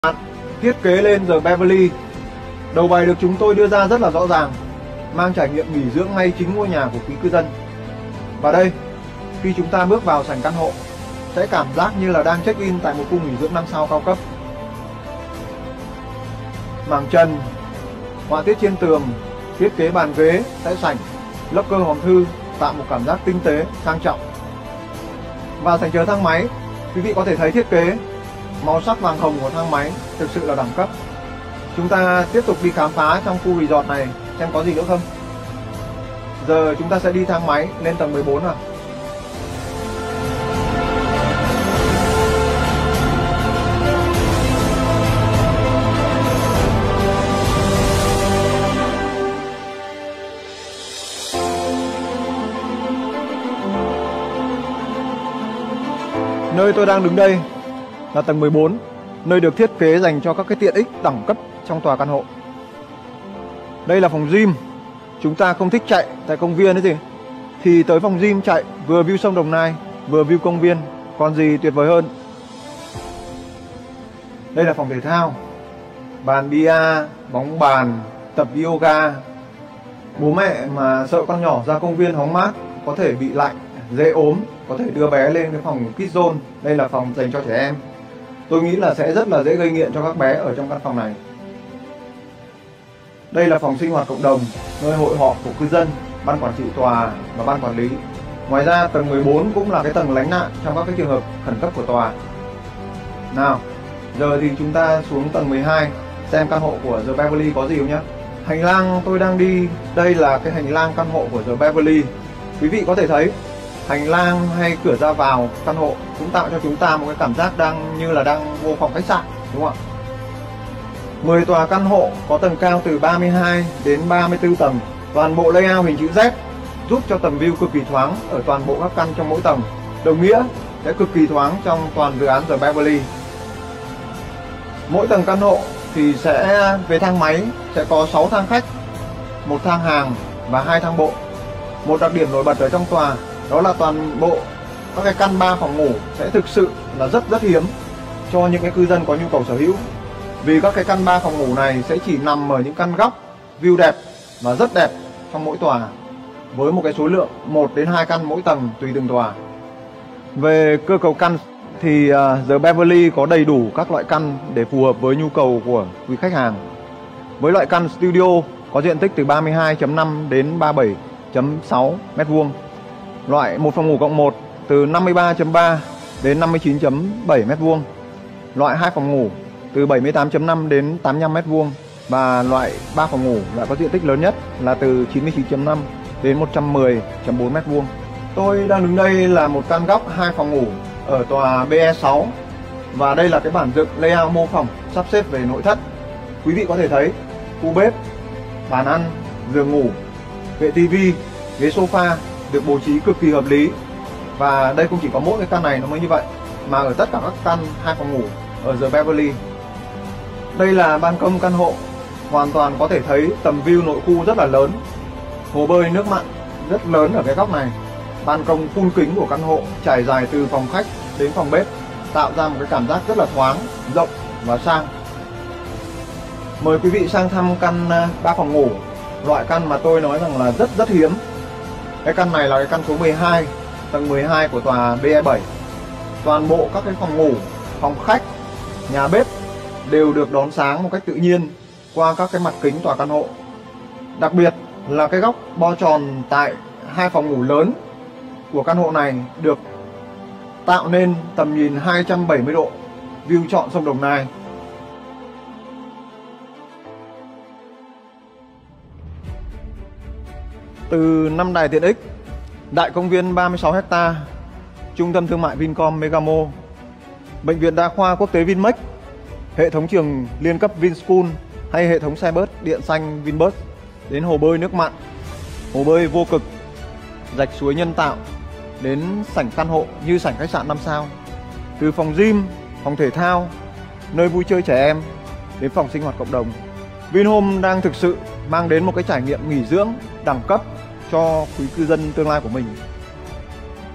Thiết kế lên The Beverly. Đầu bài được chúng tôi đưa ra rất là rõ ràng, mang trải nghiệm nghỉ dưỡng ngay chính ngôi nhà của quý cư dân. Và đây, khi chúng ta bước vào sảnh căn hộ, sẽ cảm giác như là đang check-in tại một khu nghỉ dưỡng 5 sao cao cấp. Mảng trần, họa tiết trên tường, thiết kế bàn ghế, tại sảnh, lớp cơ hòm thư tạo một cảm giác tinh tế, sang trọng. Và sảnh chờ thang máy, quý vị có thể thấy thiết kế, màu sắc vàng hồng của thang máy thực sự là đẳng cấp. Chúng ta tiếp tục đi khám phá trong khu resort này xem có gì nữa không. Giờ chúng ta sẽ đi thang máy lên tầng 14 nào. Nơi tôi đang đứng đây là tầng 14, nơi được thiết kế dành cho các cái tiện ích đẳng cấp trong tòa căn hộ. Đây là phòng gym. Chúng ta không thích chạy tại công viên ấy gì, thì tới phòng gym chạy vừa view sông Đồng Nai, vừa view công viên, còn gì tuyệt vời hơn. Đây là phòng thể thao, bàn bia, bóng bàn, tập yoga. Bố mẹ mà sợ con nhỏ ra công viên hóng mát, có thể bị lạnh, dễ ốm, có thể đưa bé lên cái phòng Kids Zone. Đây là phòng dành cho trẻ em. Tôi nghĩ là sẽ rất là dễ gây nghiện cho các bé ở trong căn phòng này. Đây là phòng sinh hoạt cộng đồng, nơi hội họp của cư dân, ban quản trị tòa và ban quản lý. Ngoài ra tầng 14 cũng là cái tầng lánh nạn trong các cái trường hợp khẩn cấp của tòa. Nào, giờ thì chúng ta xuống tầng 12 xem căn hộ của The Beverly có gì không nhé. Hành lang tôi đang đi, đây là cái hành lang căn hộ của The Beverly. Quý vị có thể thấy hành lang hay cửa ra vào căn hộ cũng tạo cho chúng ta một cái cảm giác như là đang vô phòng khách sạn, đúng không ạ? 10 tòa căn hộ có tầng cao từ 32 đến 34 tầng, toàn bộ layout hình chữ Z giúp cho tầm view cực kỳ thoáng ở toàn bộ các căn trong mỗi tầng, đồng nghĩa sẽ cực kỳ thoáng trong toàn dự án The Beverly. Mỗi tầng căn hộ thì sẽ về thang máy sẽ có 6 thang khách, 1 thang hàng và 2 thang bộ. Một đặc điểm nổi bật ở trong tòa đó là toàn bộ các cái căn 3 phòng ngủ sẽ thực sự là rất hiếm cho những cái cư dân có nhu cầu sở hữu. Vì các cái căn 3 phòng ngủ này sẽ chỉ nằm ở những căn góc view đẹp và rất đẹp trong mỗi tòa, với một cái số lượng 1 đến 2 căn mỗi tầng tùy từng tòa. Về cơ cấu căn thì The Beverly có đầy đủ các loại căn để phù hợp với nhu cầu của quý khách hàng. Với loại căn studio có diện tích từ 32.5 đến 37.6 m². Loại 1 phòng ngủ cộng 1 từ 53.3 đến 59.7 m². Loại 2 phòng ngủ từ 78.5 đến 85 m². Và loại 3 phòng ngủ lại có diện tích lớn nhất là từ 99.5 đến 110.4 m². Tôi đang đứng đây là một căn góc 2 phòng ngủ ở tòa BE6. Và đây là cái bản dựng layout mô phỏng sắp xếp về nội thất. Quý vị có thể thấy khu bếp, bàn ăn, giường ngủ, kệ tivi, ghế sofa được bố trí cực kỳ hợp lý. Và đây không chỉ có mỗi cái căn này nó mới như vậy, mà ở tất cả các căn 2 phòng ngủ ở The Beverly. Đây là ban công căn hộ, hoàn toàn có thể thấy tầm view nội khu rất là lớn. Hồ bơi nước mặn rất lớn ở cái góc này. Ban công full kính của căn hộ trải dài từ phòng khách đến phòng bếp, tạo ra một cái cảm giác rất là thoáng, rộng và sang. Mời quý vị sang thăm căn 3 phòng ngủ, loại căn mà tôi nói rằng là rất hiếm. Cái căn này là cái căn số 12, tầng 12 của tòa BE7. Toàn bộ các cái phòng ngủ, phòng khách, nhà bếp đều được đón sáng một cách tự nhiên qua các cái mặt kính tòa căn hộ. Đặc biệt là cái góc bo tròn tại 2 phòng ngủ lớn của căn hộ này được tạo nên tầm nhìn 270 độ, view trọn sông Đồng Nai. Từ 5 đài tiện ích, đại công viên 36 ha, trung tâm thương mại Vincom Megamo, bệnh viện đa khoa quốc tế Vinmec, hệ thống trường liên cấp Vinschool hay hệ thống xe bus điện xanh Vinbus, đến hồ bơi nước mặn, hồ bơi vô cực, rạch suối nhân tạo, đến sảnh căn hộ như sảnh khách sạn 5 sao. Từ phòng gym, phòng thể thao, nơi vui chơi trẻ em đến phòng sinh hoạt cộng đồng, Vinhome đang thực sự mang đến một cái trải nghiệm nghỉ dưỡng đẳng cấp cho quý cư dân tương lai của mình.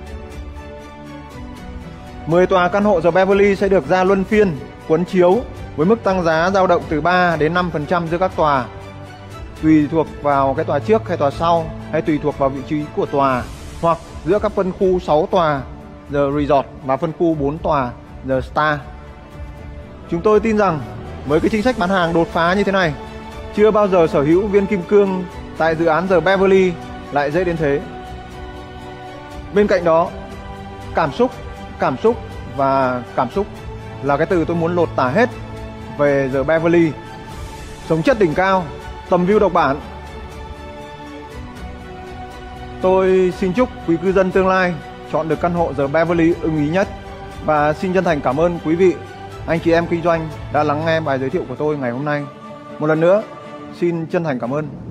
10 tòa căn hộ The Beverly sẽ được ra luân phiên, quấn chiếu với mức tăng giá dao động từ 3 đến 5% giữa các tòa, tùy thuộc vào cái tòa trước hay tòa sau, hay tùy thuộc vào vị trí của tòa, hoặc giữa các phân khu 6 tòa The Resort và phân khu 4 tòa The Star. Chúng tôi tin rằng với cái chính sách bán hàng đột phá như thế này, chưa bao giờ sở hữu viên kim cương tại dự án The Beverly lại dễ đến thế. Bên cạnh đó, cảm xúc và cảm xúc là cái từ tôi muốn lột tả hết về The Beverly. Sống chất đỉnh cao, tầm view độc bản. Tôi xin chúc quý cư dân tương lai chọn được căn hộ The Beverly ưng ý nhất, và xin chân thành cảm ơn quý vị, anh chị em kinh doanh đã lắng nghe bài giới thiệu của tôi ngày hôm nay. Một lần nữa, xin chân thành cảm ơn.